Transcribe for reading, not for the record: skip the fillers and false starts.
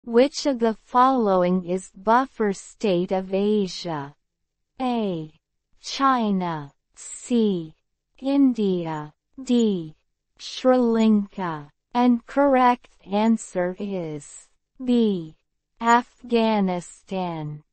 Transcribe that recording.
Which of the following is buffer state of Asia? A. China. C. India. D. Sri Lanka. And correct answer is B. Afghanistan.